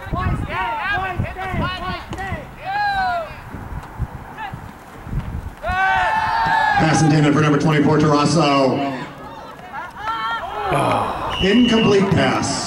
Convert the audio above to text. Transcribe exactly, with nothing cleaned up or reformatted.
Pass intended for number twenty-four, Tarasso. Oh. Incomplete pass.